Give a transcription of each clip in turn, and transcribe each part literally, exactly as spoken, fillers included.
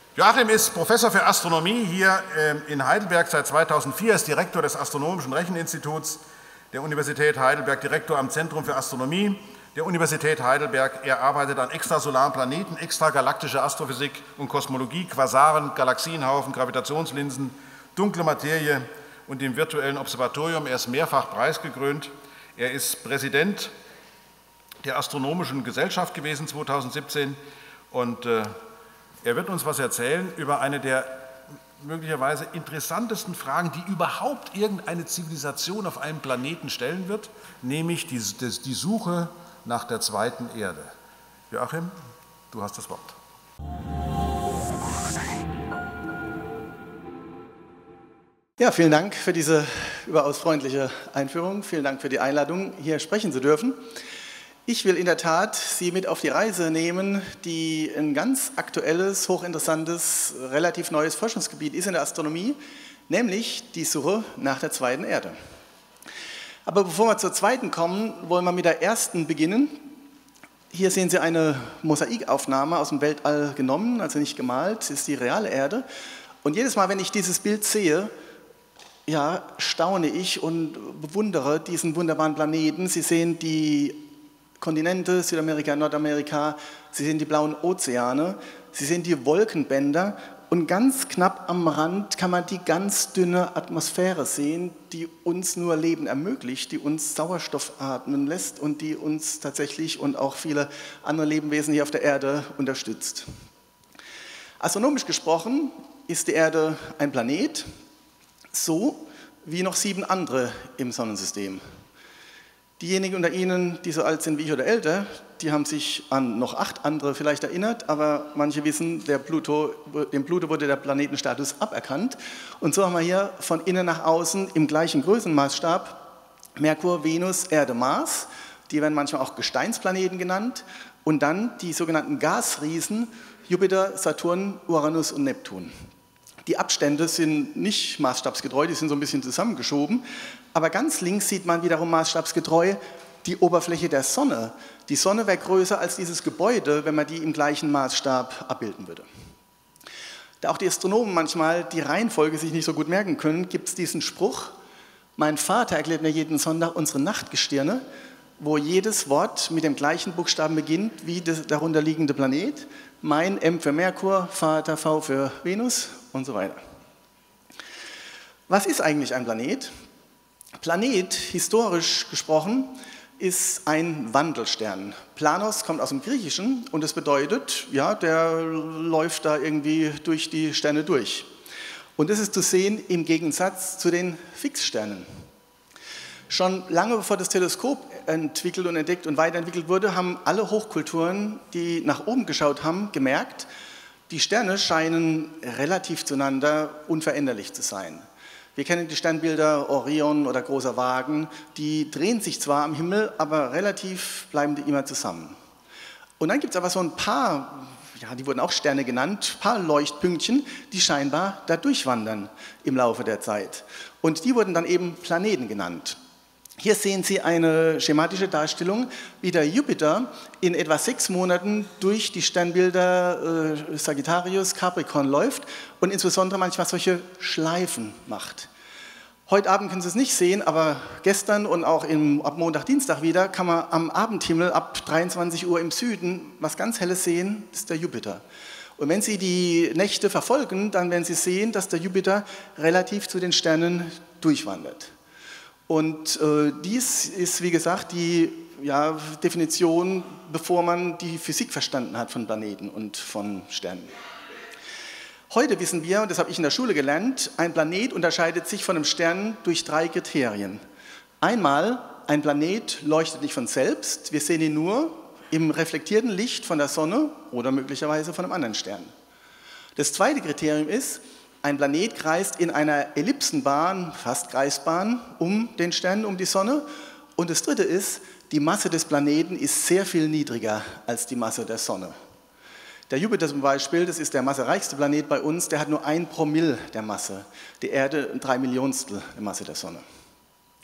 Joachim ist Professor für Astronomie hier in Heidelberg seit zweitausendvier, ist Direktor des Astronomischen Recheninstituts der Universität Heidelberg, Direktor am Zentrum für Astronomie der Universität Heidelberg. Er arbeitet an extrasolaren Planeten, extragalaktische Astrophysik und Kosmologie, Quasaren, Galaxienhaufen, Gravitationslinsen, dunkle Materie und dem virtuellen Observatorium. Er ist mehrfach preisgekrönt. Er ist Präsident der Astronomischen Gesellschaft gewesen zweitausendsiebzehn und äh, er wird uns was erzählen über eine der möglicherweise interessantesten Fragen, die überhaupt irgendeine Zivilisation auf einem Planeten stellen wird, nämlich die, die Suche nach der zweiten Erde. Joachim, du hast das Wort. Ja, vielen Dank für diese überaus freundliche Einführung. Vielen Dank für die Einladung, hier sprechen zu dürfen. Ich will in der Tat Sie mit auf die Reise nehmen, die ein ganz aktuelles, hochinteressantes, relativ neues Forschungsgebiet ist in der Astronomie, nämlich die Suche nach der zweiten Erde. Aber bevor wir zur zweiten kommen, wollen wir mit der ersten beginnen. Hier sehen Sie eine Mosaikaufnahme aus dem Weltall genommen, also nicht gemalt, ist die reale Erde. Und jedes Mal, wenn ich dieses Bild sehe, ja, staune ich und bewundere diesen wunderbaren Planeten. Sie sehen die Kontinente, Südamerika, Nordamerika, Sie sehen die blauen Ozeane, Sie sehen die Wolkenbänder und ganz knapp am Rand kann man die ganz dünne Atmosphäre sehen, die uns nur Leben ermöglicht, die uns Sauerstoff atmen lässt und die uns tatsächlich und auch viele andere Lebewesen hier auf der Erde unterstützt. Astronomisch gesprochen ist die Erde ein Planet, so wie noch sieben andere im Sonnensystem. Diejenigen unter Ihnen, die so alt sind wie ich oder älter, die haben sich an noch acht andere vielleicht erinnert, aber manche wissen, der Pluto, dem Pluto wurde der Planetenstatus aberkannt. Und so haben wir hier von innen nach außen im gleichen Größenmaßstab Merkur, Venus, Erde, Mars, die werden manchmal auch Gesteinsplaneten genannt, und dann die sogenannten Gasriesen Jupiter, Saturn, Uranus und Neptun. Die Abstände sind nicht maßstabsgetreu, die sind so ein bisschen zusammengeschoben, aber ganz links sieht man wiederum maßstabsgetreu die Oberfläche der Sonne. Die Sonne wäre größer als dieses Gebäude, wenn man die im gleichen Maßstab abbilden würde. Da auch die Astronomen manchmal die Reihenfolge sich nicht so gut merken können, gibt es diesen Spruch: Mein Vater erklärt mir jeden Sonntag unsere Nachtgestirne, wo jedes Wort mit dem gleichen Buchstaben beginnt wie der darunterliegende Planet. Mein M für Merkur, Vater V für Venus und so weiter. Was ist eigentlich ein Planet? Planet, historisch gesprochen, ist ein Wandelstern. Planos kommt aus dem Griechischen und es bedeutet, ja, der läuft da irgendwie durch die Sterne durch. Und das ist zu sehen im Gegensatz zu den Fixsternen. Schon lange bevor das Teleskop entwickelt und entdeckt und weiterentwickelt wurde, haben alle Hochkulturen, die nach oben geschaut haben, gemerkt, die Sterne scheinen relativ zueinander unveränderlich zu sein. Wir kennen die Sternbilder Orion oder Großer Wagen, die drehen sich zwar am Himmel, aber relativ bleiben die immer zusammen. Und dann gibt es aber so ein paar, ja, die wurden auch Sterne genannt, ein paar Leuchtpünktchen, die scheinbar da durchwandern im Laufe der Zeit. Und die wurden dann eben Planeten genannt. Hier sehen Sie eine schematische Darstellung, wie der Jupiter in etwa sechs Monaten durch die Sternbilder äh, Sagittarius, Capricorn läuft und insbesondere manchmal solche Schleifen macht. Heute Abend können Sie es nicht sehen, aber gestern und auch im, ab Montag, Dienstag wieder kann man am Abendhimmel ab dreiundzwanzig Uhr im Süden was ganz Helles sehen, das ist der Jupiter. Und wenn Sie die Nächte verfolgen, dann werden Sie sehen, dass der Jupiter relativ zu den Sternen durchwandert. Und äh, dies ist, wie gesagt, die ja, Definition, bevor man die Physik verstanden hat von Planeten und von Sternen. Heute wissen wir, und das habe ich in der Schule gelernt, ein Planet unterscheidet sich von einem Stern durch drei Kriterien. Einmal, ein Planet leuchtet nicht von selbst, wir sehen ihn nur im reflektierten Licht von der Sonne oder möglicherweise von einem anderen Stern. Das zweite Kriterium ist, ein Planet kreist in einer Ellipsenbahn, fast Kreisbahn, um den Stern, um die Sonne. Und das dritte ist, die Masse des Planeten ist sehr viel niedriger als die Masse der Sonne. Der Jupiter zum Beispiel, das ist der massereichste Planet bei uns, der hat nur ein Promille der Masse. Die Erde ein drei Millionstel der Masse der Sonne.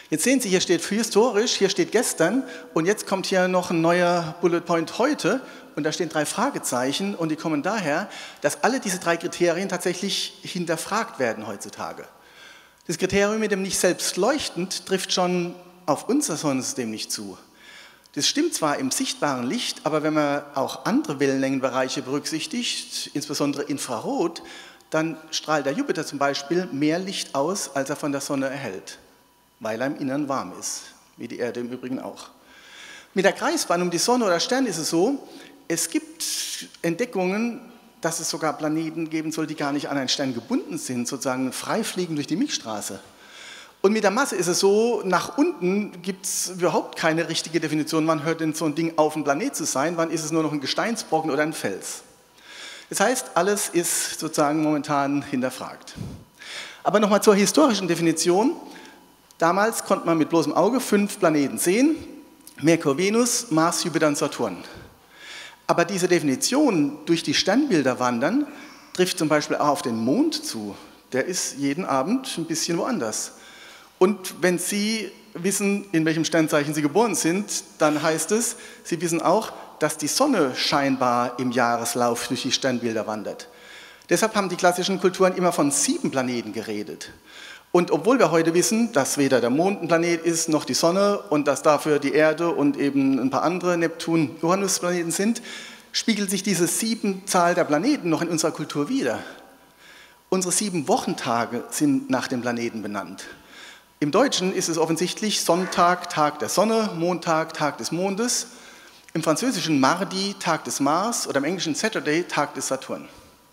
Jetzt sehen Sie, hier steht für historisch, hier steht gestern und jetzt kommt hier noch ein neuer Bullet Point heute und da stehen drei Fragezeichen und die kommen daher, dass alle diese drei Kriterien tatsächlich hinterfragt werden heutzutage. Das Kriterium mit dem nicht selbst leuchtend trifft schon auf unser Sonnensystem nicht zu. Das stimmt zwar im sichtbaren Licht, aber wenn man auch andere Wellenlängenbereiche berücksichtigt, insbesondere Infrarot, dann strahlt der Jupiter zum Beispiel mehr Licht aus, als er von der Sonne erhält, weil er im Innern warm ist, wie die Erde im Übrigen auch. Mit der Kreisbahn um die Sonne oder Stern ist es so, es gibt Entdeckungen, dass es sogar Planeten geben soll, die gar nicht an einen Stern gebunden sind, sozusagen frei fliegen durch die Milchstraße. Und mit der Masse ist es so, nach unten gibt es überhaupt keine richtige Definition, wann hört denn so ein Ding auf, ein Planet zu sein, wann ist es nur noch ein Gesteinsbrocken oder ein Fels. Das heißt, alles ist sozusagen momentan hinterfragt. Aber nochmal zur historischen Definition. Damals konnte man mit bloßem Auge fünf Planeten sehen, Merkur, Venus, Mars, Jupiter und Saturn. Aber diese Definition durch die Sternbilder wandern, trifft zum Beispiel auch auf den Mond zu. Der ist jeden Abend ein bisschen woanders. Und wenn Sie wissen, in welchem Sternzeichen Sie geboren sind, dann heißt es, Sie wissen auch, dass die Sonne scheinbar im Jahreslauf durch die Sternbilder wandert. Deshalb haben die klassischen Kulturen immer von sieben Planeten geredet. Und obwohl wir heute wissen, dass weder der Mond ein Planet ist, noch die Sonne und dass dafür die Erde und eben ein paar andere Neptun-Uranus-Planeten sind, spiegelt sich diese sieben Zahl der Planeten noch in unserer Kultur wider. Unsere sieben Wochentage sind nach dem Planeten benannt. Im Deutschen ist es offensichtlich Sonntag, Tag der Sonne, Montag, Tag des Mondes. Im Französischen Mardi, Tag des Mars oder im Englischen Saturday, Tag des Saturn.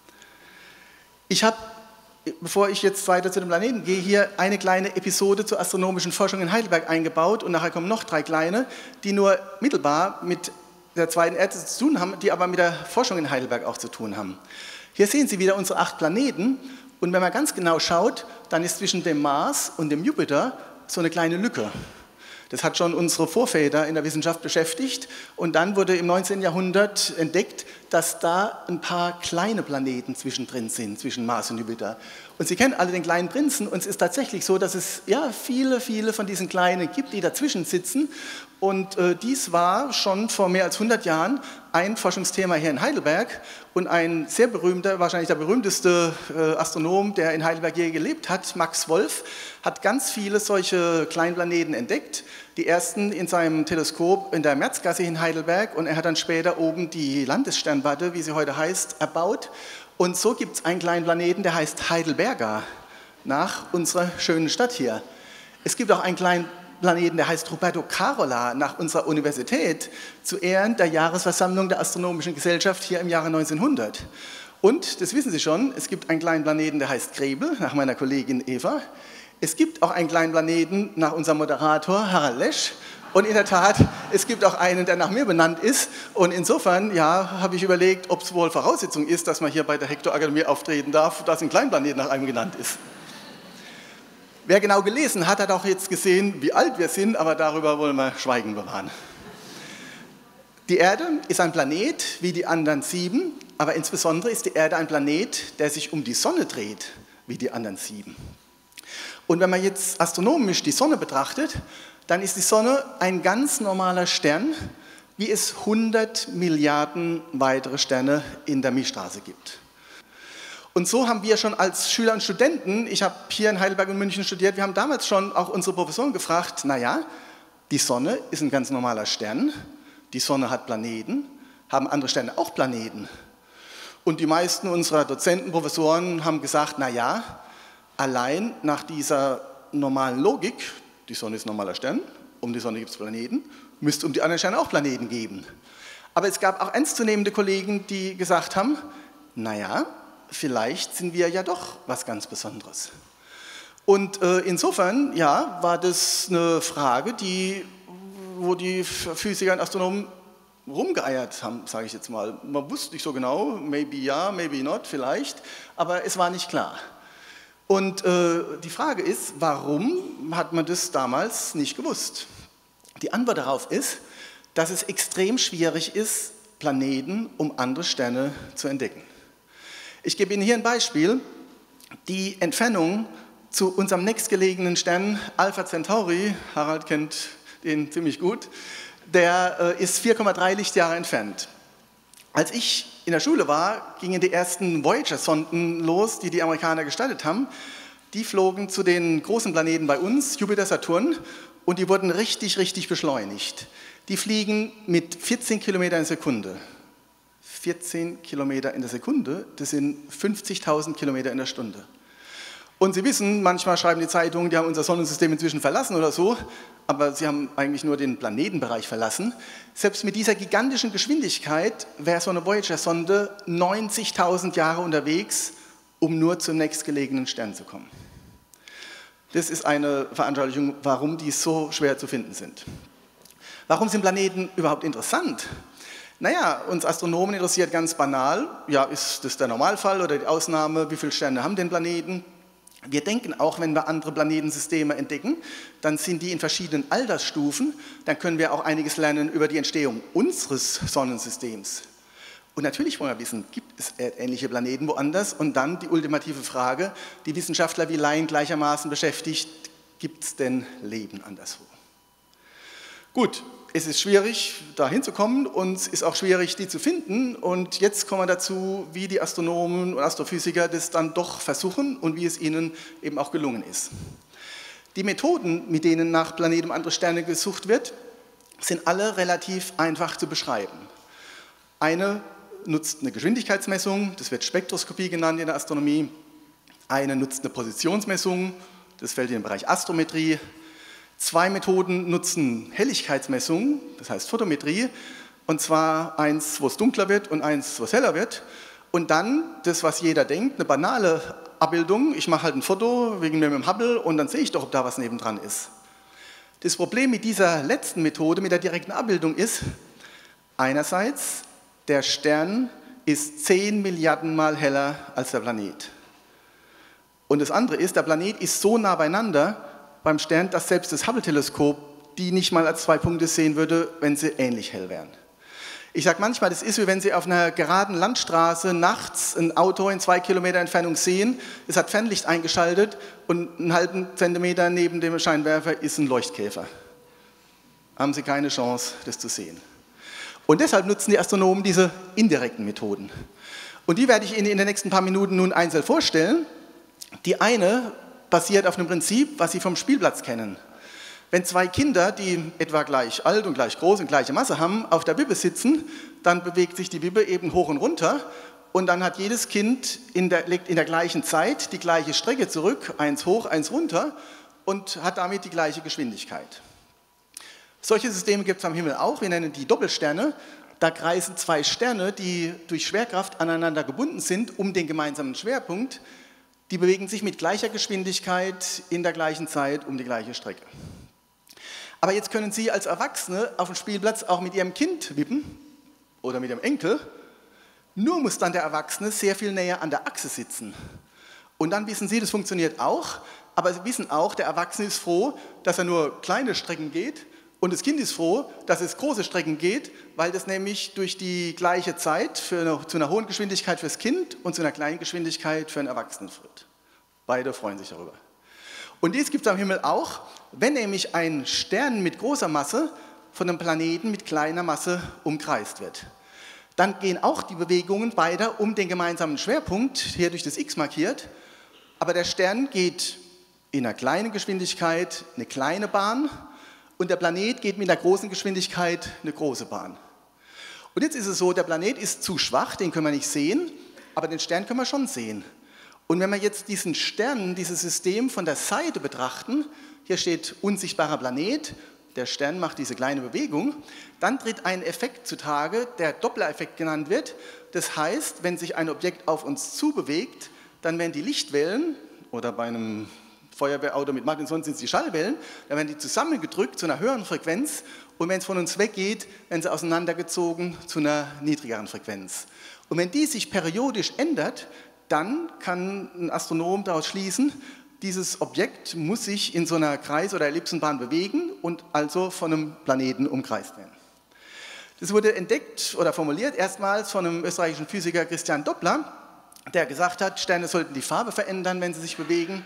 Ich habe, bevor ich jetzt weiter zu den Planeten gehe, hier eine kleine Episode zur astronomischen Forschung in Heidelberg eingebaut und nachher kommen noch drei kleine, die nur mittelbar mit der zweiten Erde zu tun haben, die aber mit der Forschung in Heidelberg auch zu tun haben. Hier sehen Sie wieder unsere acht Planeten und wenn man ganz genau schaut, dann ist zwischen dem Mars und dem Jupiter so eine kleine Lücke. Das hat schon unsere Vorväter in der Wissenschaft beschäftigt und dann wurde im neunzehnten Jahrhundert entdeckt, dass da ein paar kleine Planeten zwischendrin sind, zwischen Mars und Jupiter. Und Sie kennen alle den kleinen Prinzen und es ist tatsächlich so, dass es ja, viele, viele von diesen Kleinen gibt, die dazwischen sitzen. Und äh, dies war schon vor mehr als hundert Jahren ein Forschungsthema hier in Heidelberg und ein sehr berühmter, wahrscheinlich der berühmteste äh, Astronom, der in Heidelberg je gelebt hat, Max Wolf, hat ganz viele solche Kleinplaneten entdeckt. Die ersten in seinem Teleskop in der Merzgasse in Heidelberg und er hat dann später oben die Landessternwarte, wie sie heute heißt, erbaut. Und so gibt es einen kleinen Planeten, der heißt Heidelberga, nach unserer schönen Stadt hier. Es gibt auch einen kleinen Planeten, der heißt Roberto Carola, nach unserer Universität, zu Ehren der Jahresversammlung der Astronomischen Gesellschaft hier im Jahre neunzehnhundert. Und, das wissen Sie schon, es gibt einen kleinen Planeten, der heißt Grebel, nach meiner Kollegin Eva. Es gibt auch einen kleinen Planeten nach unserem Moderator Harald Lesch. Und in der Tat, es gibt auch einen, der nach mir benannt ist. Und insofern, ja, habe ich überlegt, ob es wohl Voraussetzung ist, dass man hier bei der Hector-Akademie auftreten darf, dass ein Kleinplanet nach einem genannt ist. Wer genau gelesen hat, hat auch jetzt gesehen, wie alt wir sind, aber darüber wollen wir Schweigen bewahren. Die Erde ist ein Planet wie die anderen sieben, aber insbesondere ist die Erde ein Planet, der sich um die Sonne dreht, wie die anderen sieben. Und wenn man jetzt astronomisch die Sonne betrachtet, dann ist die Sonne ein ganz normaler Stern, wie es hundert Milliarden weitere Sterne in der Milchstraße gibt. Und so haben wir schon als Schüler und Studenten, ich habe hier in Heidelberg und München studiert, wir haben damals schon auch unsere Professoren gefragt, naja, die Sonne ist ein ganz normaler Stern, die Sonne hat Planeten, haben andere Sterne auch Planeten? Und die meisten unserer Dozenten, Professoren haben gesagt, naja, allein nach dieser normalen Logik, die Sonne ist ein normaler Stern, um die Sonne gibt es Planeten, müsste um die anderen Sterne auch Planeten geben. Aber es gab auch ernstzunehmende Kollegen, die gesagt haben, naja, vielleicht sind wir ja doch was ganz Besonderes. Und äh, insofern, ja, war das eine Frage, die, wo die Physiker und Astronomen rumgeeiert haben, sage ich jetzt mal. Man wusste nicht so genau, maybe ja, maybe not, vielleicht, aber es war nicht klar. Und äh, die Frage ist, warum hat man das damals nicht gewusst? Die Antwort darauf ist, dass es extrem schwierig ist, Planeten um andere Sterne zu entdecken. Ich gebe Ihnen hier ein Beispiel. Die Entfernung zu unserem nächstgelegenen Stern Alpha Centauri, Harald kennt den ziemlich gut, der äh, ist vier Komma drei Lichtjahre entfernt. Als ich in der Schule war, gingen die ersten Voyager-Sonden los, die die Amerikaner gestartet haben. Die flogen zu den großen Planeten bei uns, Jupiter, Saturn, und die wurden richtig, richtig beschleunigt. Die fliegen mit vierzehn Kilometer in der Sekunde. vierzehn Kilometer in der Sekunde, das sind fünfzigtausend Kilometer in der Stunde. Und Sie wissen, manchmal schreiben die Zeitungen, die haben unser Sonnensystem inzwischen verlassen oder so, aber sie haben eigentlich nur den Planetenbereich verlassen. Selbst mit dieser gigantischen Geschwindigkeit wäre so eine Voyager-Sonde neunzigtausend Jahre unterwegs, um nur zum nächstgelegenen Stern zu kommen. Das ist eine Veranschaulichung, warum die so schwer zu finden sind. Warum sind Planeten überhaupt interessant? Naja, uns Astronomen interessiert ganz banal, ja, ist das der Normalfall oder die Ausnahme, wie viele Sterne haben den Planeten? Wir denken auch, wenn wir andere Planetensysteme entdecken, dann sind die in verschiedenen Altersstufen, dann können wir auch einiges lernen über die Entstehung unseres Sonnensystems. Und natürlich wollen wir wissen, gibt es erdähnliche Planeten woanders? Und dann die ultimative Frage, die Wissenschaftler wie Laien gleichermaßen beschäftigt, gibt es denn Leben anderswo? Gut, es ist schwierig, da hinzukommen und es ist auch schwierig, die zu finden. Und jetzt kommen wir dazu, wie die Astronomen und Astrophysiker das dann doch versuchen und wie es ihnen eben auch gelungen ist. Die Methoden, mit denen nach Planeten um andere Sterne gesucht wird, sind alle relativ einfach zu beschreiben. Eine nutzt eine Geschwindigkeitsmessung, das wird Spektroskopie genannt in der Astronomie. Eine nutzt eine Positionsmessung, das fällt in den Bereich Astrometrie. Zwei Methoden nutzen Helligkeitsmessungen, das heißt Photometrie, und zwar eins, wo es dunkler wird und eins, wo es heller wird. Und dann das, was jeder denkt, eine banale Abbildung, ich mache halt ein Foto wegen mir mit dem Hubble und dann sehe ich doch, ob da was nebendran ist. Das Problem mit dieser letzten Methode, mit der direkten Abbildung ist, einerseits, der Stern ist zehn Milliarden Mal heller als der Planet. Und das andere ist, der Planet ist so nah beieinander beim Stern, dass selbst das Hubble-Teleskop die nicht mal als zwei Punkte sehen würde, wenn sie ähnlich hell wären. Ich sage manchmal, das ist wie wenn Sie auf einer geraden Landstraße nachts ein Auto in zwei Kilometer Entfernung sehen, es hat Fernlicht eingeschaltet und einen halben Zentimeter neben dem Scheinwerfer ist ein Leuchtkäfer. Haben Sie keine Chance, das zu sehen. Und deshalb nutzen die Astronomen diese indirekten Methoden. Und die werde ich Ihnen in den nächsten paar Minuten nun einzeln vorstellen. Die eine basiert auf einem Prinzip, was Sie vom Spielplatz kennen. Wenn zwei Kinder, die etwa gleich alt und gleich groß und gleiche Masse haben, auf der Wippe sitzen, dann bewegt sich die Wippe eben hoch und runter und dann hat jedes Kind in der, legt in der gleichen Zeit die gleiche Strecke zurück, eins hoch, eins runter und hat damit die gleiche Geschwindigkeit. Solche Systeme gibt es am Himmel auch, wir nennen die Doppelsterne. Da kreisen zwei Sterne, die durch Schwerkraft aneinander gebunden sind, um den gemeinsamen Schwerpunkt. Die bewegen sich mit gleicher Geschwindigkeit in der gleichen Zeit um die gleiche Strecke. Aber jetzt können Sie als Erwachsene auf dem Spielplatz auch mit Ihrem Kind wippen oder mit Ihrem Enkel. Nur muss dann der Erwachsene sehr viel näher an der Achse sitzen. Und dann wissen Sie, das funktioniert auch, aber Sie wissen auch, der Erwachsene ist froh, dass er nur kleine Strecken geht und das Kind ist froh, dass es große Strecken geht, weil das nämlich durch die gleiche Zeit für eine, zu einer hohen Geschwindigkeit fürs Kind und zu einer kleinen Geschwindigkeit für einen Erwachsenen führt. Beide freuen sich darüber. Und dies gibt es am Himmel auch, wenn nämlich ein Stern mit großer Masse von einem Planeten mit kleiner Masse umkreist wird. Dann gehen auch die Bewegungen beider um den gemeinsamen Schwerpunkt, hier durch das X markiert, aber der Stern geht in einer kleinen Geschwindigkeit eine kleine Bahn und der Planet geht mit einer großen Geschwindigkeit eine große Bahn. Und jetzt ist es so, der Planet ist zu schwach, den können wir nicht sehen, aber den Stern können wir schon sehen. Und wenn wir jetzt diesen Stern, dieses System von der Seite betrachten, hier steht unsichtbarer Planet, der Stern macht diese kleine Bewegung, dann tritt ein Effekt zutage, der Doppler-Effekt genannt wird. Das heißt, wenn sich ein Objekt auf uns zubewegt, dann werden die Lichtwellen, oder bei einem Feuerwehrauto mit Martinson sind es die Schallwellen, dann werden die zusammengedrückt zu einer höheren Frequenz und wenn es von uns weggeht, werden sie auseinandergezogen zu einer niedrigeren Frequenz. Und wenn die sich periodisch ändert, dann kann ein Astronom daraus schließen, dieses Objekt muss sich in so einer Kreis- oder Ellipsenbahn bewegen und also von einem Planeten umkreist werden. Das wurde entdeckt oder formuliert erstmals von einem österreichischen Physiker Christian Doppler, der gesagt hat, Sterne sollten die Farbe verändern, wenn sie sich bewegen.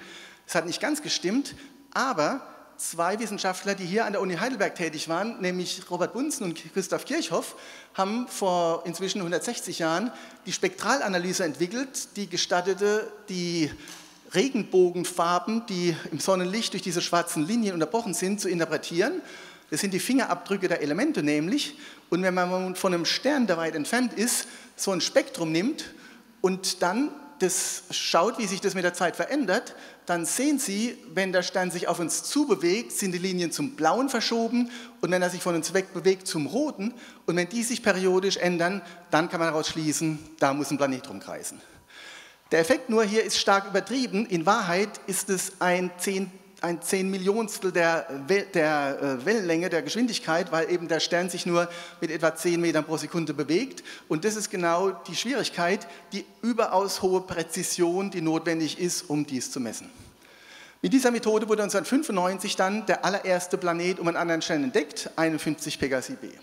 Es hat nicht ganz gestimmt, aber zwei Wissenschaftler, die hier an der Uni Heidelberg tätig waren, nämlich Robert Bunsen und Christoph Kirchhoff, haben vor inzwischen hundertsechzig Jahren die Spektralanalyse entwickelt, die gestattete, die Regenbogenfarben, die im Sonnenlicht durch diese schwarzen Linien unterbrochen sind, zu interpretieren. Das sind die Fingerabdrücke der Elemente nämlich. Und wenn man von einem Stern, der weit entfernt ist, so ein Spektrum nimmt und dann das schaut, wie sich das mit der Zeit verändert, dann sehen Sie, wenn der Stern sich auf uns zubewegt, sind die Linien zum Blauen verschoben und wenn er sich von uns wegbewegt, zum Roten. Und wenn die sich periodisch ändern, dann kann man daraus schließen, da muss ein Planet rumkreisen. Der Effekt nur hier ist stark übertrieben. In Wahrheit ist es ein zehn ein Zehnmillionstel der, der Wellenlänge, der Geschwindigkeit, weil eben der Stern sich nur mit etwa zehn Metern pro Sekunde bewegt. Und das ist genau die Schwierigkeit, die überaus hohe Präzision, die notwendig ist, um dies zu messen. Mit dieser Methode wurde neunzehnhundertfünfundneunzig dann der allererste Planet um einen anderen Stern entdeckt, einundfünfzig Pegasi b.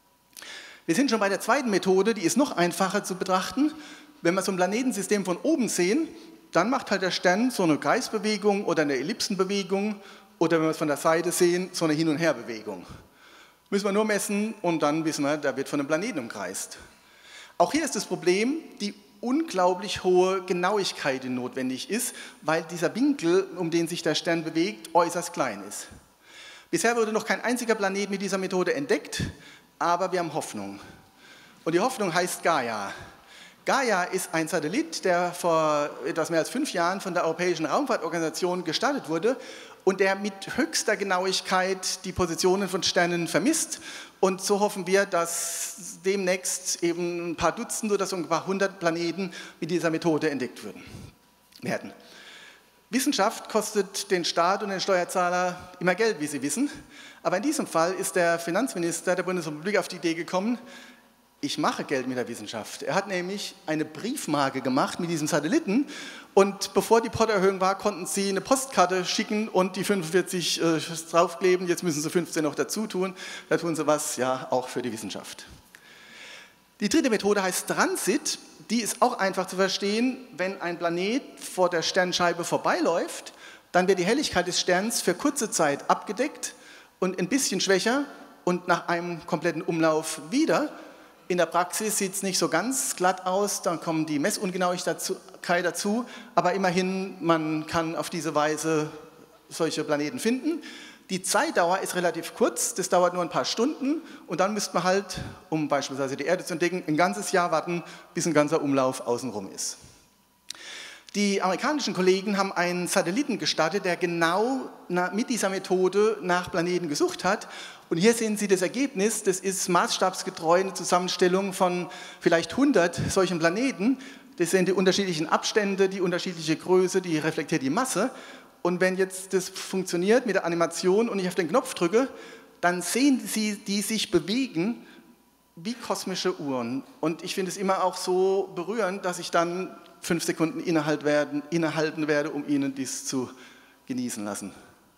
Wir sind schon bei der zweiten Methode, die ist noch einfacher zu betrachten. Wenn wir so ein Planetensystem von oben sehen, dann macht halt der Stern so eine Kreisbewegung oder eine Ellipsenbewegung oder wenn wir es von der Seite sehen, so eine Hin- und Herbewegung. Müssen wir nur messen und dann wissen wir, der wird von einem Planeten umkreist. Auch hier ist das Problem, die unglaublich hohe Genauigkeit, die notwendig ist, weil dieser Winkel, um den sich der Stern bewegt, äußerst klein ist. Bisher wurde noch kein einziger Planet mit dieser Methode entdeckt, aber wir haben Hoffnung. Und die Hoffnung heißt Gaia. Gaia ist ein Satellit, der vor etwas mehr als fünf Jahren von der Europäischen Raumfahrtorganisation gestartet wurde und der mit höchster Genauigkeit die Positionen von Sternen vermisst. Und so hoffen wir, dass demnächst eben ein paar Dutzend oder so ein paar hundert Planeten mit dieser Methode entdeckt werden. Wissenschaft kostet den Staat und den Steuerzahler immer Geld, wie Sie wissen. Aber in diesem Fall ist der Finanzminister der Bundesrepublik auf die Idee gekommen, ich mache Geld mit der Wissenschaft. Er hat nämlich eine Briefmarke gemacht mit diesem Satelliten und bevor die Portoerhöhung war, konnten Sie eine Postkarte schicken und die fünfundvierzig äh, draufkleben. Jetzt müssen Sie fünfzehn noch dazu tun. Da tun Sie was, ja, auch für die Wissenschaft. Die dritte Methode heißt Transit. Die ist auch einfach zu verstehen. Wenn ein Planet vor der Sternscheibe vorbeiläuft, dann wird die Helligkeit des Sterns für kurze Zeit abgedeckt und ein bisschen schwächer und nach einem kompletten Umlauf wieder. In der Praxis sieht es nicht so ganz glatt aus, dann kommen die Messungenauigkeit dazu, aber immerhin, man kann auf diese Weise solche Planeten finden. Die Zeitdauer ist relativ kurz, das dauert nur ein paar Stunden und dann müsste man halt, um beispielsweise die Erde zu entdecken, ein ganzes Jahr warten, bis ein ganzer Umlauf außenrum ist. Die amerikanischen Kollegen haben einen Satelliten gestartet, der genau mit dieser Methode nach Planeten gesucht hat. Und hier sehen Sie das Ergebnis, das ist maßstabsgetreu eine Zusammenstellung von vielleicht hundert solchen Planeten. Das sind die unterschiedlichen Abstände, die unterschiedliche Größe, die reflektiert die Masse. Und wenn jetzt das funktioniert mit der Animation und ich auf den Knopf drücke, dann sehen Sie, die sich bewegen wie kosmische Uhren. Und ich finde es immer auch so berührend, dass ich dann fünf Sekunden innehalten werde, innehalten werde, um Ihnen dies zu genießen lassen.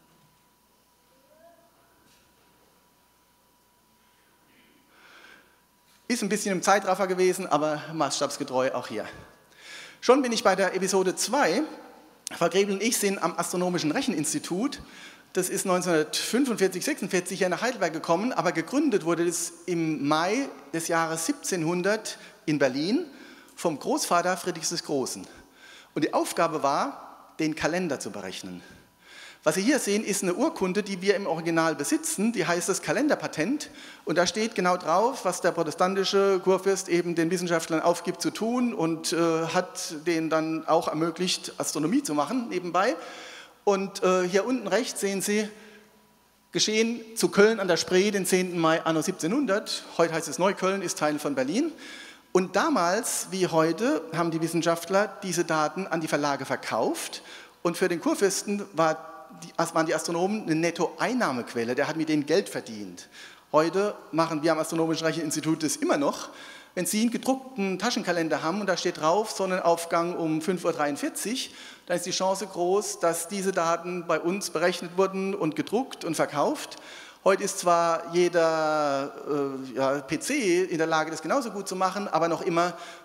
Ist ein bisschen im Zeitraffer gewesen, aber maßstabsgetreu auch hier. Schon bin ich bei der Episode zwei. Frau Grebel und ich sind am Astronomischen Recheninstitut. Das ist neunzehnhundertfünfundvierzig, sechsundvierzig hier nach Heidelberg gekommen, aber gegründet wurde es im Mai des Jahres siebzehnhundert in Berlin vom Großvater Friedrichs des Großen. Und die Aufgabe war, den Kalender zu berechnen. Was Sie hier sehen, ist eine Urkunde, die wir im Original besitzen, die heißt das Kalenderpatent und da steht genau drauf, was der protestantische Kurfürst eben den Wissenschaftlern aufgibt zu tun und äh, hat denen dann auch ermöglicht, Astronomie zu machen nebenbei. Und äh, hier unten rechts sehen Sie, geschehen zu Köln an der Spree, den zehnten Mai anno siebzehnhundert, heute heißt es Neukölln, ist Teil von Berlin. Und damals, wie heute, haben die Wissenschaftler diese Daten an die Verlage verkauft und für den Kurfürsten war Die, waren die Astronomen eine Nettoeinnahmequelle, der hat mit denen Geld verdient. Heute machen wir am Astronomischen Recheninstitut das immer noch. Wenn Sie einen gedruckten Taschenkalender haben und da steht drauf Sonnenaufgang um fünf Uhr dreiundvierzig, dann ist die Chance groß, dass diese Daten bei uns berechnet wurden und gedruckt und verkauft. Heute ist zwar jeder äh, ja, P C in der Lage, das genauso gut zu machen, aber noch immer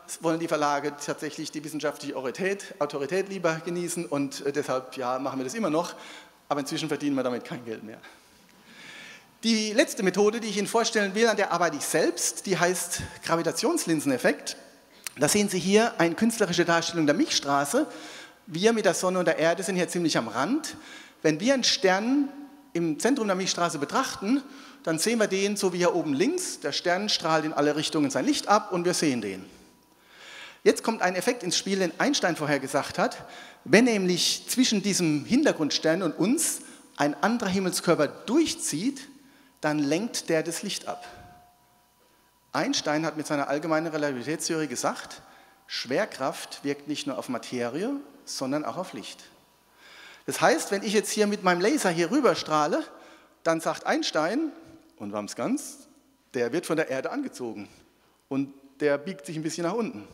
wollen die Verlage tatsächlich die wissenschaftliche Autorität, Autorität lieber genießen und deshalb ja, machen wir das immer noch, aber inzwischen verdienen wir damit kein Geld mehr. Die letzte Methode, die ich Ihnen vorstellen will, an der arbeite ich selbst, die heißt Gravitationslinseneffekt. Da sehen Sie hier eine künstlerische Darstellung der Milchstraße. Wir mit der Sonne und der Erde sind hier ziemlich am Rand. Wenn wir einen Stern im Zentrum der Milchstraße betrachten, dann sehen wir den so wie hier oben links. Der Stern strahlt in alle Richtungen sein Licht ab und wir sehen den. Jetzt kommt ein Effekt ins Spiel, den Einstein vorher gesagt hat. Wenn nämlich zwischen diesem Hintergrundstern und uns ein anderer Himmelskörper durchzieht, dann lenkt der das Licht ab. Einstein hat mit seiner allgemeinen Relativitätstheorie gesagt, Schwerkraft wirkt nicht nur auf Materie, sondern auch auf Licht. Das heißt, wenn ich jetzt hier mit meinem Laser hier rüber strahle, dann sagt Einstein, und wam's ganz, der wird von der Erde angezogen und der biegt sich ein bisschen nach unten.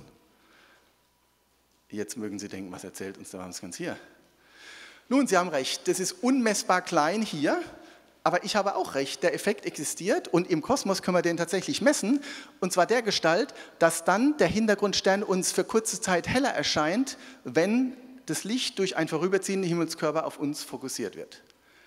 Jetzt mögen Sie denken, was erzählt uns der wam's ganz hier? Nun, Sie haben recht, das ist unmessbar klein hier, aber ich habe auch recht, der Effekt existiert und im Kosmos können wir den tatsächlich messen, und zwar der Gestalt, dass dann der Hintergrundstern uns für kurze Zeit heller erscheint, wenn das Licht durch einen vorüberziehenden Himmelskörper auf uns fokussiert wird.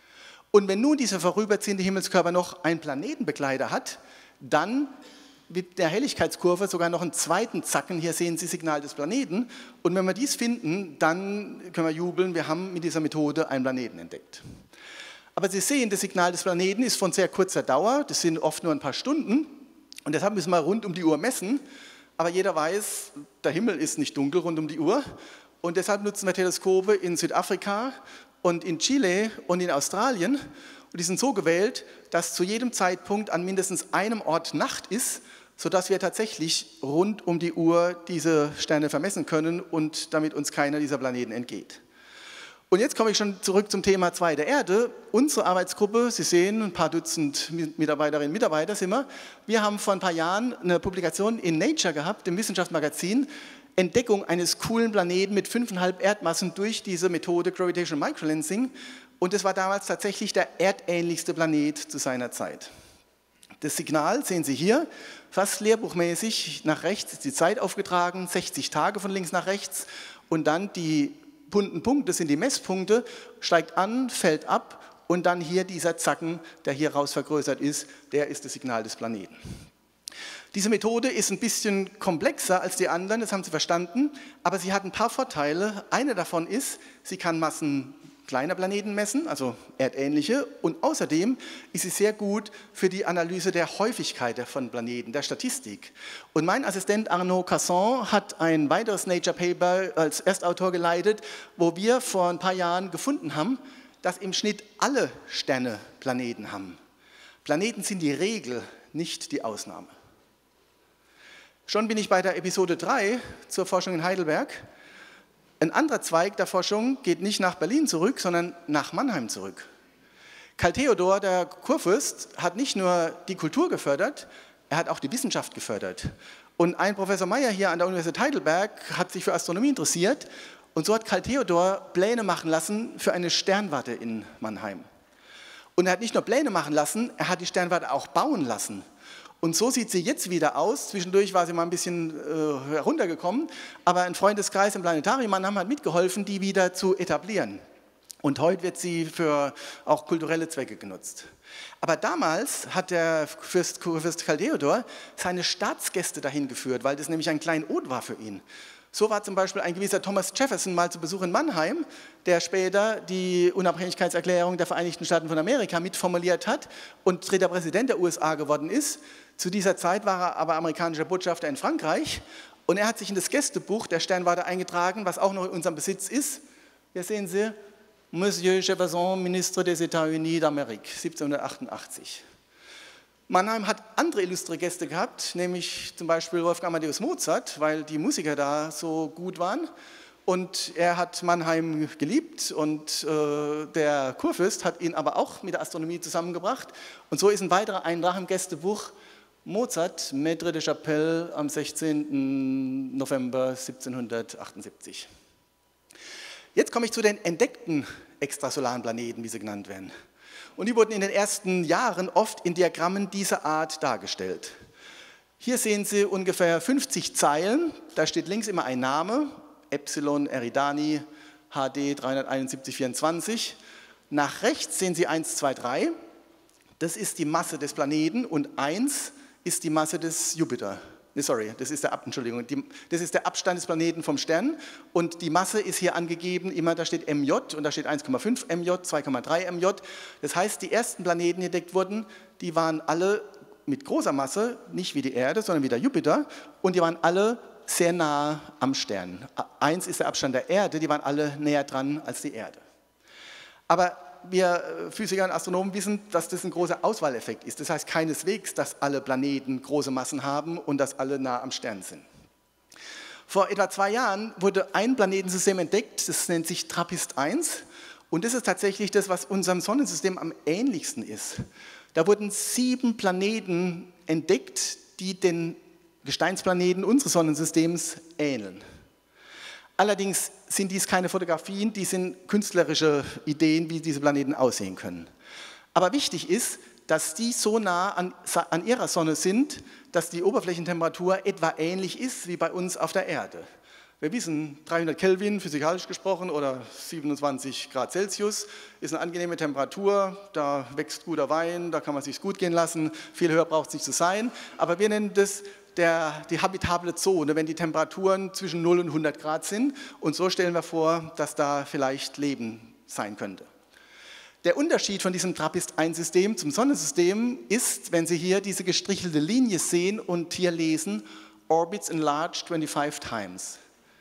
Und wenn nun dieser vorüberziehende Himmelskörper noch einen Planetenbegleiter hat, dann mit der Helligkeitskurve sogar noch einen zweiten Zacken, hier sehen Sie Signal des Planeten, und wenn wir dies finden, dann können wir jubeln, wir haben mit dieser Methode einen Planeten entdeckt. Aber Sie sehen, das Signal des Planeten ist von sehr kurzer Dauer, das sind oft nur ein paar Stunden und deshalb müssen wir rund um die Uhr messen, aber jeder weiß, der Himmel ist nicht dunkel rund um die Uhr und deshalb nutzen wir Teleskope in Südafrika und in Chile und in Australien und die sind so gewählt, dass zu jedem Zeitpunkt an mindestens einem Ort Nacht ist, sodass wir tatsächlich rund um die Uhr diese Sterne vermessen können und damit uns keiner dieser Planeten entgeht. Und jetzt komme ich schon zurück zum Thema zwei der Erde. Unsere Arbeitsgruppe, Sie sehen, ein paar Dutzend Mitarbeiterinnen und Mitarbeiter sind wir. Wir haben vor ein paar Jahren eine Publikation in Nature gehabt, dem Wissenschaftsmagazin, Entdeckung eines coolen Planeten mit fünfeinhalb Erdmassen durch diese Methode Gravitational Microlensing. Und das war damals tatsächlich der erdähnlichste Planet zu seiner Zeit. Das Signal sehen Sie hier, fast lehrbuchmäßig nach rechts ist die Zeit aufgetragen, sechzig Tage von links nach rechts und dann die bunten Punkte sind die Messpunkte, steigt an, fällt ab und dann hier dieser Zacken, der hier raus vergrößert ist, der ist das Signal des Planeten. Diese Methode ist ein bisschen komplexer als die anderen, das haben Sie verstanden, aber sie hat ein paar Vorteile. Einer davon ist, sie kann Massen kleiner Planeten messen, also erdähnliche, und außerdem ist sie sehr gut für die Analyse der Häufigkeit von Planeten, der Statistik. Und mein Assistent Arnaud Casson hat ein weiteres Nature Paper als Erstautor geleitet, wo wir vor ein paar Jahren gefunden haben, dass im Schnitt alle Sterne Planeten haben. Planeten sind die Regel, nicht die Ausnahme. Schon bin ich bei der Episode drei zur Forschung in Heidelberg. Ein anderer Zweig der Forschung geht nicht nach Berlin zurück, sondern nach Mannheim zurück. Karl Theodor, der Kurfürst, hat nicht nur die Kultur gefördert, er hat auch die Wissenschaft gefördert. Und ein Professor Meyer hier an der Universität Heidelberg hat sich für Astronomie interessiert und so hat Karl Theodor Pläne machen lassen für eine Sternwarte in Mannheim. Und er hat nicht nur Pläne machen lassen, er hat die Sternwarte auch bauen lassen. Und so sieht sie jetzt wieder aus. Zwischendurch war sie mal ein bisschen äh, heruntergekommen, aber ein Freundeskreis im Planetarium Mannheim hat mitgeholfen, die wieder zu etablieren. Und heute wird sie für auch kulturelle Zwecke genutzt. Aber damals hat der Fürst, Kurfürst Karl Theodor seine Staatsgäste dahin geführt, weil das nämlich ein Kleinod war für ihn. So war zum Beispiel ein gewisser Thomas Jefferson mal zu Besuch in Mannheim, der später die Unabhängigkeitserklärung der Vereinigten Staaten von Amerika mitformuliert hat und dritter Präsident der U S A geworden ist. Zu dieser Zeit war er aber amerikanischer Botschafter in Frankreich und er hat sich in das Gästebuch der Sternwarte eingetragen, was auch noch in unserem Besitz ist. Hier sehen Sie, Monsieur Jefferson, Ministre des États-Unis d'Amérique, siebzehnhundertachtundachtzig. Mannheim hat andere illustre Gäste gehabt, nämlich zum Beispiel Wolfgang Amadeus Mozart, weil die Musiker da so gut waren. Und er hat Mannheim geliebt und äh, der Kurfürst hat ihn aber auch mit der Astronomie zusammengebracht. Und so ist ein weiterer Eintrag im Gästebuch Mozart, Maître de Chapelle am sechzehnten November siebzehnhundertachtundsiebzig. Jetzt komme ich zu den entdeckten extrasolaren Planeten, wie sie genannt werden. Und die wurden in den ersten Jahren oft in Diagrammen dieser Art dargestellt. Hier sehen Sie ungefähr fünfzig Zeilen, da steht links immer ein Name, Epsilon Eridani H D drei sieben eins vierundzwanzig. Nach rechts sehen Sie eins, zwei, drei, das ist die Masse des Planeten und eins ist die Masse des Jupiter. Sorry, das ist, der, Entschuldigung, die, das ist der Abstand des Planeten vom Stern und die Masse ist hier angegeben, immer da steht M J und da steht eins Komma fünf M J, zwei Komma drei M J. Das heißt, die ersten Planeten, die entdeckt wurden, die waren alle mit großer Masse, nicht wie die Erde, sondern wie der Jupiter und die waren alle sehr nah am Stern. Eins ist der Abstand der Erde, die waren alle näher dran als die Erde. Aber wir Physiker und Astronomen wissen, dass das ein großer Auswahleffekt ist. Das heißt keineswegs, dass alle Planeten große Massen haben und dass alle nah am Stern sind. Vor etwa zwei Jahren wurde ein Planetensystem entdeckt, das nennt sich TRAPPIST eins und das ist tatsächlich das, was unserem Sonnensystem am ähnlichsten ist. Da wurden sieben Planeten entdeckt, die den Gesteinsplaneten unseres Sonnensystems ähneln. Allerdings sind dies keine Fotografien, die sind künstlerische Ideen, wie diese Planeten aussehen können. Aber wichtig ist, dass die so nah an, an ihrer Sonne sind, dass die Oberflächentemperatur etwa ähnlich ist wie bei uns auf der Erde. Wir wissen, dreihundert Kelvin, physikalisch gesprochen, oder siebenundzwanzig Grad Celsius ist eine angenehme Temperatur, da wächst guter Wein, da kann man es sich gut gehen lassen, viel höher braucht es nicht zu sein, aber wir nennen das Der, die habitable Zone, wenn die Temperaturen zwischen null und hundert Grad sind. Und so stellen wir vor, dass da vielleicht Leben sein könnte. Der Unterschied von diesem TRAPPIST eins System zum Sonnensystem ist, wenn Sie hier diese gestrichelte Linie sehen und hier lesen, Orbits enlarged twenty-five times.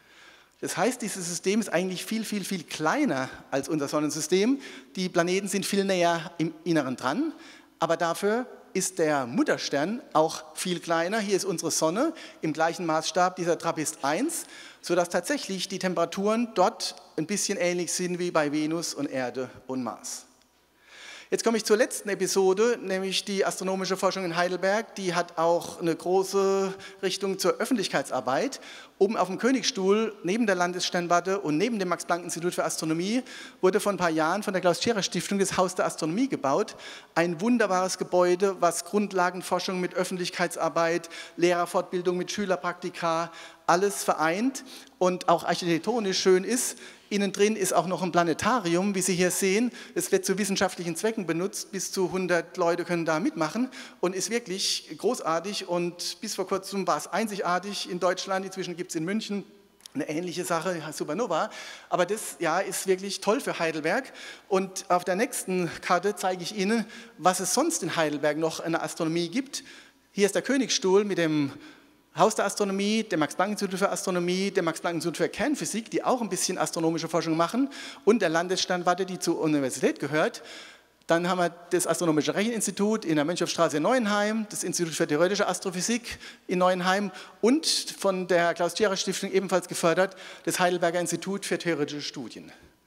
Das heißt, dieses System ist eigentlich viel, viel, viel kleiner als unser Sonnensystem. Die Planeten sind viel näher im Inneren dran, aber dafür ist der Mutterstern auch viel kleiner. Hier ist unsere Sonne im gleichen Maßstab, dieser TRAPPIST eins, sodass tatsächlich die Temperaturen dort ein bisschen ähnlich sind wie bei Venus und Erde und Mars. Jetzt komme ich zur letzten Episode, nämlich die astronomische Forschung in Heidelberg. Die hat auch eine große Richtung zur Öffentlichkeitsarbeit. Oben auf dem Königsstuhl, neben der Landessternwarte und neben dem Max-Planck-Institut für Astronomie, wurde vor ein paar Jahren von der Klaus-Tschira-Stiftung das Haus der Astronomie gebaut. Ein wunderbares Gebäude, was Grundlagenforschung mit Öffentlichkeitsarbeit, Lehrerfortbildung mit Schülerpraktika, alles vereint und auch architektonisch schön ist. Innen drin ist auch noch ein Planetarium, wie Sie hier sehen. Es wird zu wissenschaftlichen Zwecken benutzt. Bis zu hundert Leute können da mitmachen und ist wirklich großartig. Und bis vor kurzem war es einzigartig in Deutschland. Inzwischen gibt es in München eine ähnliche Sache, Supernova. Aber das ja, ist wirklich toll für Heidelberg. Und auf der nächsten Karte zeige ich Ihnen, was es sonst in Heidelberg noch in der Astronomie gibt. Hier ist der Königsstuhl mit dem Haus der Astronomie, dem Max-Planck-Institut für Astronomie, dem Max-Planck-Institut für Kernphysik, die auch ein bisschen astronomische Forschung machen, und der Landessternwarte, die zur Universität gehört. Dann haben wir das Astronomische Recheninstitut in der Mönchhofstraße in Neuenheim, das Institut für theoretische Astrophysik in Neuenheim und von der Klaus-Tschira-Stiftung ebenfalls gefördert, das Heidelberger Institut für theoretische Studien.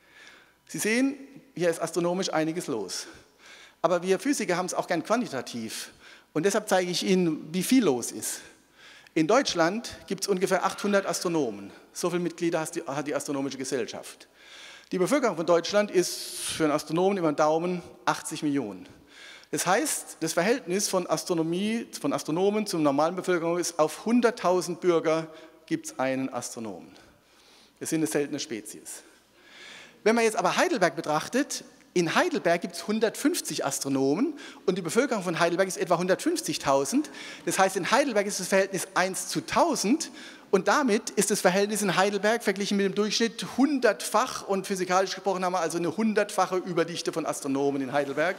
Sie sehen, hier ist astronomisch einiges los. Aber wir Physiker haben es auch gern quantitativ. Und deshalb zeige ich Ihnen, wie viel los ist. In Deutschland gibt es ungefähr achthundert Astronomen. So viele Mitglieder hat die, hat die Astronomische Gesellschaft. Die Bevölkerung von Deutschland ist für einen Astronomen über den Daumen achtzig Millionen. Das heißt, das Verhältnis von Astronomie, von Astronomen zur normalen Bevölkerung ist, auf hunderttausend Bürger gibt es einen Astronomen. Wir sind eine seltene Spezies. Wenn man jetzt aber Heidelberg betrachtet, in Heidelberg gibt es hundertfünfzig Astronomen und die Bevölkerung von Heidelberg ist etwa hundertfünfzigtausend. Das heißt, in Heidelberg ist das Verhältnis eins zu tausend und damit ist das Verhältnis in Heidelberg verglichen mit dem Durchschnitt hundertfach und physikalisch gesprochen haben wir also eine hundertfache Überdichte von Astronomen in Heidelberg.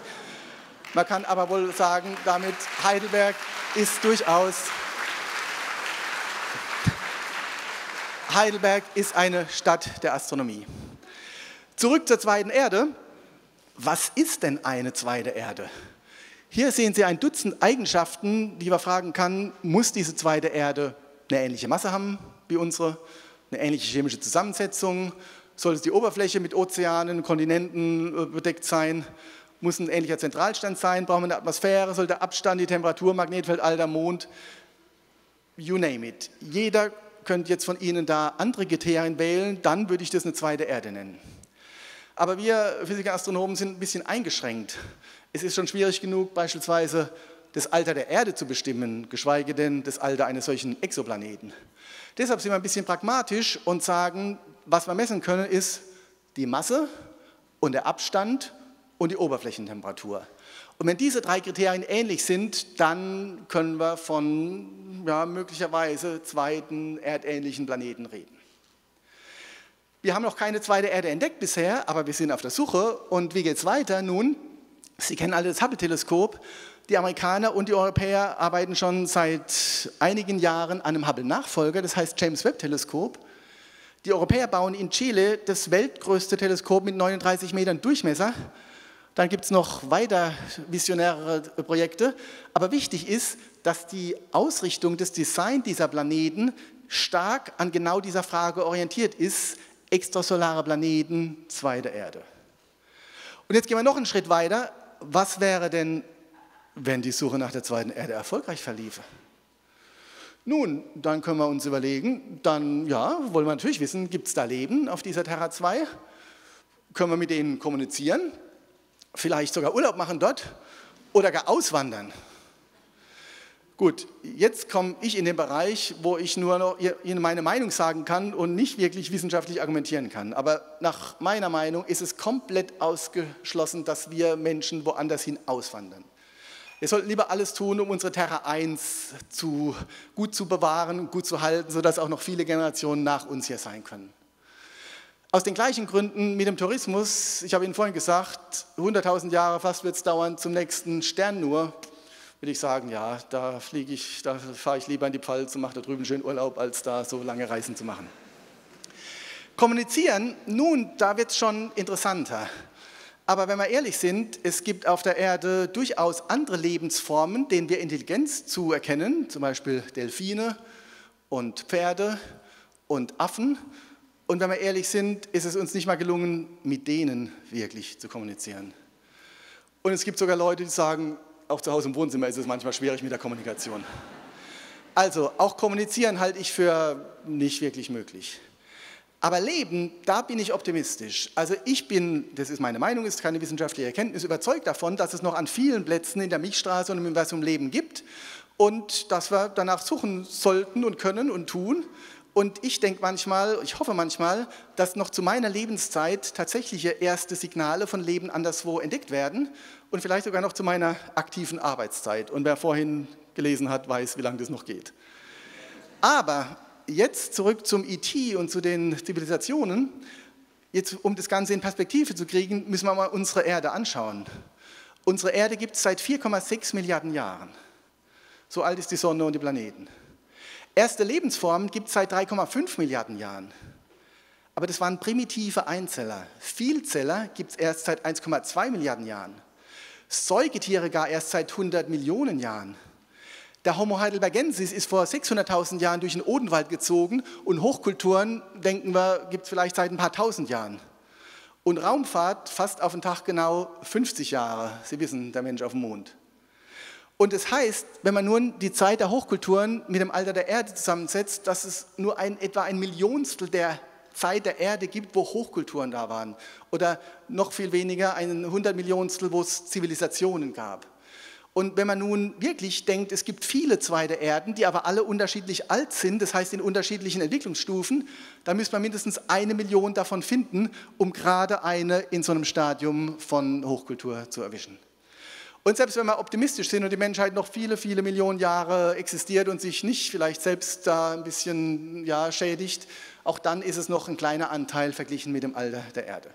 Man kann aber wohl sagen, damit Heidelberg ist durchaus, Heidelberg ist eine Stadt der Astronomie. Zurück zur zweiten Erde. Was ist denn eine zweite Erde? Hier sehen Sie ein Dutzend Eigenschaften, die man fragen kann, muss diese zweite Erde eine ähnliche Masse haben wie unsere, eine ähnliche chemische Zusammensetzung, soll die Oberfläche mit Ozeanen, Kontinenten bedeckt sein, muss ein ähnlicher Zentralstand sein, brauchen wir eine Atmosphäre, soll der Abstand, die Temperatur, Magnetfeld, Alter, Mond, you name it. Jeder könnte jetzt von Ihnen da andere Kriterien wählen, dann würde ich das eine zweite Erde nennen. Aber wir Physiker und Astronomen sind ein bisschen eingeschränkt. Es ist schon schwierig genug, beispielsweise das Alter der Erde zu bestimmen, geschweige denn das Alter eines solchen Exoplaneten. Deshalb sind wir ein bisschen pragmatisch und sagen, was wir messen können, ist die Masse und der Abstand und die Oberflächentemperatur. Und wenn diese drei Kriterien ähnlich sind, dann können wir von ja, möglicherweise zweiten erdähnlichen Planeten reden. Wir haben noch keine zweite Erde entdeckt bisher, aber wir sind auf der Suche. Und wie geht es weiter? Nun, Sie kennen alle das Hubble-Teleskop. Die Amerikaner und die Europäer arbeiten schon seit einigen Jahren an einem Hubble-Nachfolger, das heißt James-Webb-Teleskop. Die Europäer bauen in Chile das weltgrößte Teleskop mit neununddreißig Metern Durchmesser. Dann gibt es noch weiter visionäre Projekte. Aber wichtig ist, dass die Ausrichtung des Designs dieser Planeten stark an genau dieser Frage orientiert ist: extrasolare Planeten, zweite Erde. Und jetzt gehen wir noch einen Schritt weiter. Was wäre denn, wenn die Suche nach der zweiten Erde erfolgreich verliefe? Nun, dann können wir uns überlegen, dann ja, wollen wir natürlich wissen, gibt es da Leben auf dieser Terra zwei? Können wir mit denen kommunizieren? Vielleicht sogar Urlaub machen dort oder gar auswandern. Gut, jetzt komme ich in den Bereich, wo ich nur noch Ihnen meine Meinung sagen kann und nicht wirklich wissenschaftlich argumentieren kann. Aber nach meiner Meinung ist es komplett ausgeschlossen, dass wir Menschen woanders hin auswandern. Wir sollten lieber alles tun, um unsere Terra eins zu, gut zu bewahren, gut zu halten, sodass auch noch viele Generationen nach uns hier sein können. Aus den gleichen Gründen mit dem Tourismus, ich habe Ihnen vorhin gesagt, hunderttausend Jahre fast wird es dauern zum nächsten Stern nur, würde ich sagen, ja, da fliege ich, da fahre ich lieber in die Pfalz und mache da drüben schön Urlaub, als da so lange Reisen zu machen. Kommunizieren, nun, da wird es schon interessanter. Aber wenn wir ehrlich sind, es gibt auf der Erde durchaus andere Lebensformen, denen wir Intelligenz zuerkennen, zum Beispiel Delfine und Pferde und Affen. Und wenn wir ehrlich sind, ist es uns nicht mal gelungen, mit denen wirklich zu kommunizieren. Und es gibt sogar Leute, die sagen, auch zu Hause im Wohnzimmer ist es manchmal schwierig mit der Kommunikation. Also auch kommunizieren halte ich für nicht wirklich möglich. Aber Leben, da bin ich optimistisch. Also ich bin, das ist meine Meinung, ist keine wissenschaftliche Erkenntnis, überzeugt davon, dass es noch an vielen Plätzen in der Milchstraße und im Universum Leben gibt und dass wir danach suchen sollten und können und tun. Und ich denke manchmal, ich hoffe manchmal, dass noch zu meiner Lebenszeit tatsächliche erste Signale von Leben anderswo entdeckt werden und vielleicht sogar noch zu meiner aktiven Arbeitszeit. Und wer vorhin gelesen hat, weiß, wie lange das noch geht. Aber jetzt zurück zum E T und zu den Zivilisationen. Jetzt, um das Ganze in Perspektive zu kriegen, müssen wir mal unsere Erde anschauen. Unsere Erde gibt es seit vier Komma sechs Milliarden Jahren. So alt ist die Sonne und die Planeten. Erste Lebensformen gibt es seit drei Komma fünf Milliarden Jahren. Aber das waren primitive Einzeller. Vielzeller gibt es erst seit eins Komma zwei Milliarden Jahren. Säugetiere gar erst seit hundert Millionen Jahren. Der Homo heidelbergensis ist vor sechshunderttausend Jahren durch den Odenwald gezogen und Hochkulturen, denken wir, gibt es vielleicht seit ein paar tausend Jahren. Und Raumfahrt fast auf den Tag genau fünfzig Jahre. Sie wissen, der Mensch auf dem Mond. Und das heißt, wenn man nun die Zeit der Hochkulturen mit dem Alter der Erde zusammensetzt, dass es nur ein, etwa ein Millionstel der Zeit der Erde gibt, wo Hochkulturen da waren. Oder noch viel weniger, ein Hundertmillionstel, wo es Zivilisationen gab. Und wenn man nun wirklich denkt, es gibt viele zweite Erden, die aber alle unterschiedlich alt sind, das heißt in unterschiedlichen Entwicklungsstufen, dann müsste man mindestens eine Million davon finden, um gerade eine in so einem Stadium von Hochkultur zu erwischen. Und selbst wenn wir optimistisch sind und die Menschheit noch viele, viele Millionen Jahre existiert und sich nicht vielleicht selbst da ein bisschen ja, schädigt, auch dann ist es noch ein kleiner Anteil verglichen mit dem Alter der Erde.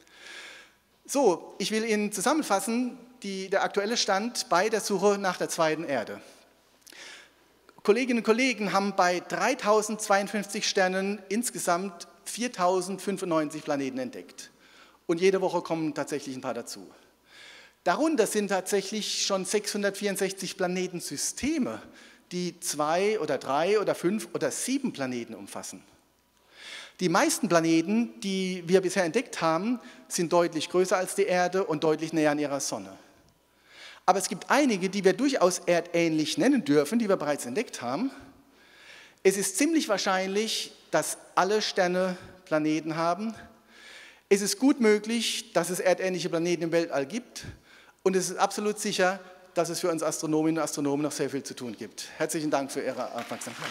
So, ich will Ihnen zusammenfassen, die, der aktuelle Stand bei der Suche nach der zweiten Erde. Kolleginnen und Kollegen haben bei dreitausendzweiundfünfzig Sternen insgesamt viertausendfünfundneunzig Planeten entdeckt. Und jede Woche kommen tatsächlich ein paar dazu. Darunter sind tatsächlich schon sechshundertvierundsechzig Planetensysteme, die zwei oder drei oder fünf oder sieben Planeten umfassen. Die meisten Planeten, die wir bisher entdeckt haben, sind deutlich größer als die Erde und deutlich näher an ihrer Sonne. Aber es gibt einige, die wir durchaus erdähnlich nennen dürfen, die wir bereits entdeckt haben. Es ist ziemlich wahrscheinlich, dass alle Sterne Planeten haben. Es ist gut möglich, dass es erdähnliche Planeten im Weltall gibt. Und es ist absolut sicher, dass es für uns Astronominnen und Astronomen noch sehr viel zu tun gibt. Herzlichen Dank für Ihre Aufmerksamkeit.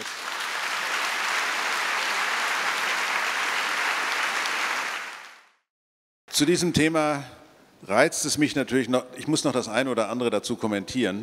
Zu diesem Thema reizt es mich natürlich noch, ich muss noch das eine oder andere dazu kommentieren.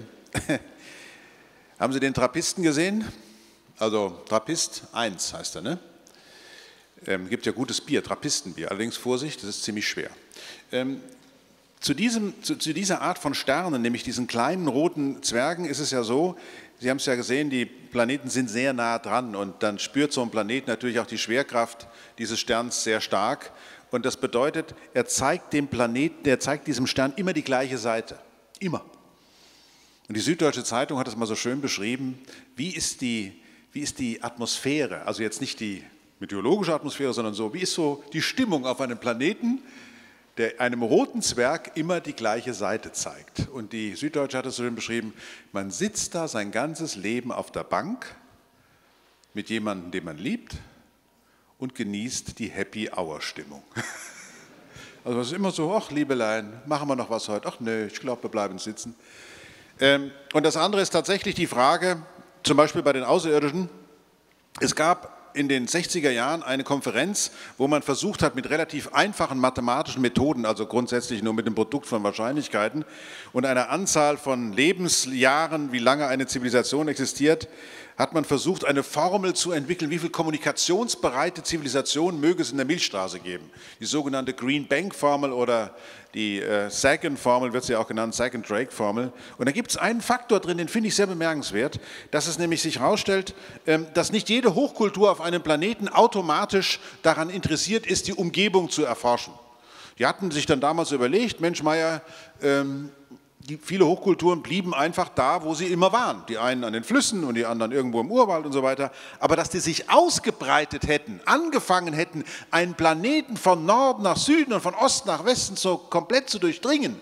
Haben Sie den Trappisten gesehen? Also Trappist eins heißt er, ne? Ähm, gibt ja gutes Bier, Trappistenbier, allerdings Vorsicht, das ist ziemlich schwer. Ähm, zu, diesem, zu, zu dieser Art von Sternen, nämlich diesen kleinen roten Zwergen, ist es ja so, Sie haben es ja gesehen, die Planeten sind sehr nah dran und dann spürt so ein Planet natürlich auch die Schwerkraft dieses Sterns sehr stark. Und das bedeutet, er zeigt dem Planeten, der zeigt diesem Stern immer die gleiche Seite, immer. Und die Süddeutsche Zeitung hat es mal so schön beschrieben, wie ist die, wie ist die Atmosphäre, also jetzt nicht die meteorologische Atmosphäre, sondern so, wie ist so die Stimmung auf einem Planeten, der einem roten Zwerg immer die gleiche Seite zeigt. Und die Süddeutsche hat es so schön beschrieben, man sitzt da sein ganzes Leben auf der Bank mit jemandem, den man liebt und genießt die Happy-Hour-Stimmung. Also es ist immer so, ach Liebelein, machen wir noch was heute? Ach nö, ich glaube, wir bleiben sitzen. Ähm, und das andere ist tatsächlich die Frage, zum Beispiel bei den Außerirdischen, es gab in den sechziger Jahren eine Konferenz, wo man versucht hat, mit relativ einfachen mathematischen Methoden, also grundsätzlich nur mit dem Produkt von Wahrscheinlichkeiten und einer Anzahl von Lebensjahren, wie lange eine Zivilisation existiert, hat man versucht, eine Formel zu entwickeln, wie viel kommunikationsbereite Zivilisationen möge es in der Milchstraße geben. Die sogenannte Green Bank Formel oder die äh, Sagan-Formel wird sie auch genannt, Sagan-Drake-Formel. Und da gibt es einen Faktor drin, den finde ich sehr bemerkenswert, dass es nämlich sich herausstellt, ähm, dass nicht jede Hochkultur auf einem Planeten automatisch daran interessiert ist, die Umgebung zu erforschen. Die hatten sich dann damals überlegt, Mensch Meier, ähm, die, viele Hochkulturen blieben einfach da, wo sie immer waren. Die einen an den Flüssen und die anderen irgendwo im Urwald und so weiter. Aber dass die sich ausgebreitet hätten, angefangen hätten, einen Planeten von Norden nach Süden und von Osten nach Westen so komplett zu durchdringen,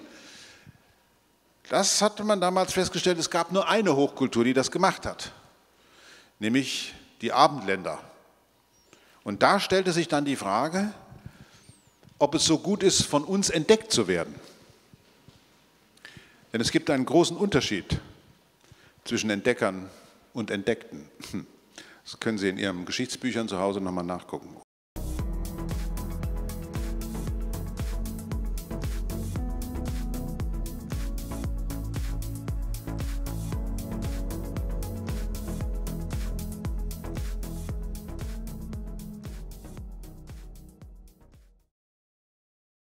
das hatte man damals festgestellt, es gab nur eine Hochkultur, die das gemacht hat, nämlich die Abendländer. Und da stellte sich dann die Frage, ob es so gut ist, von uns entdeckt zu werden. Denn es gibt einen großen Unterschied zwischen Entdeckern und Entdeckten. Das können Sie in Ihren Geschichtsbüchern zu Hause nochmal nachgucken.